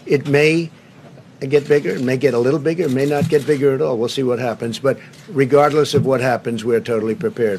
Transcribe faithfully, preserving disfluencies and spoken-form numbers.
It may get bigger, it may get a little bigger, it may not get bigger at all. We'll see what happens. But regardless of what happens, we're totally prepared.